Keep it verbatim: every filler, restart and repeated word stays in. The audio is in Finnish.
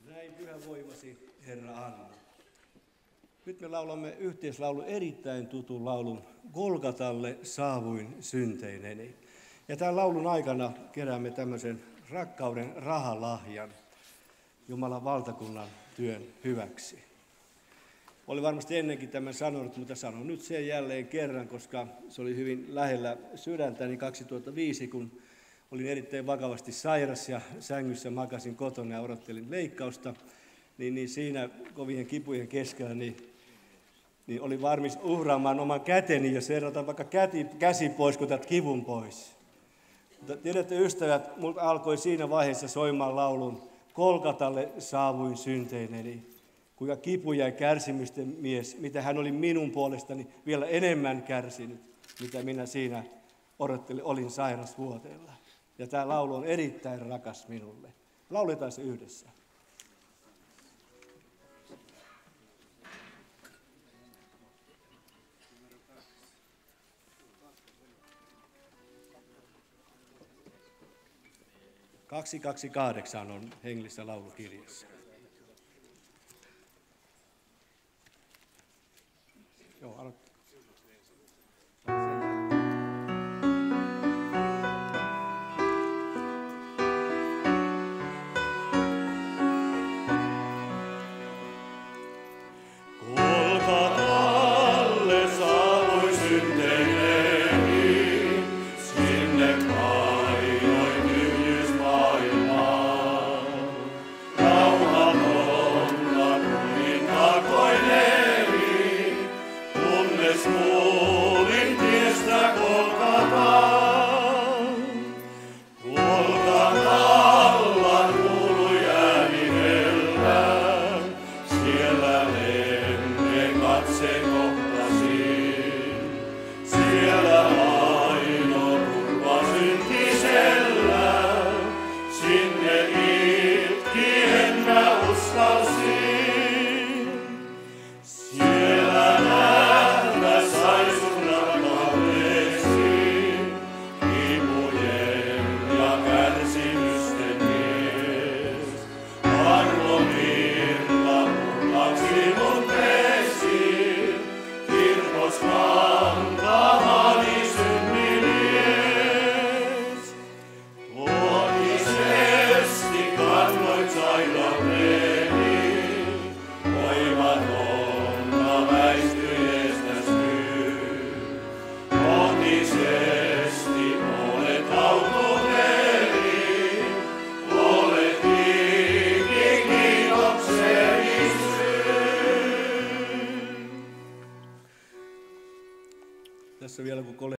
Näin pyhä voimasi, Herra, anna. Nyt me laulamme yhteislaulun erittäin tutun laulun Golgatalle saavuin synteineni. Ja tämän laulun aikana keräämme tämmöisen rakkauden rahalahjan Jumalan valtakunnan työn hyväksi. Oli varmasti ennenkin tämän sanonut, mutta sanon nyt sen jälleen kerran, koska se oli hyvin lähellä sydäntäni kaksituhattaviisi, kun olin erittäin vakavasti sairas ja sängyssä makasin kotona ja odottelin leikkausta, niin, niin siinä kovien kipujen keskellä niin, niin olin valmis uhraamaan oman käteni, jos erotan vaikka käti, käsi pois, kun otat kivun pois. Mutta tiedätte ystävät, minulta alkoi siinä vaiheessa soimaan laulun Golgatalle saavuin synteineni, kuinka kipuja ja kärsimysten mies, mitä hän oli minun puolestani vielä enemmän kärsinyt, mitä minä siinä odottelin, olin sairasvuoteella. Ja tämä laulu on erittäin rakas minulle. Lauletaan se yhdessä. kaksisataakaksikymmentäkahdeksan on hengellisessä laulukirjassa. Joo, aloittaa. Golgatalle saavui synteineni, sinne painoin tyhjyys maailmaan. Rauhatonna tulin takoineni, kunnes kuulin tiestä Golgataan. Golgatalla kuului ääni hellään, siellä ennen katse kohtasin. Siellä aino turva syntisellä, sinne itkien mä uskalsin. Siellä nähdä sai sun rakkaudesi, kipujen ja kärsimysten mies. Arvon virta puhtaksi mun pesi, kirkos kantamani synnimies. Luotisesti kannoit sairauteni, voimatonna väistyi estästyy. Luotisesti olet autuuteni, olet kiitokseni syy. Tässä vielä kun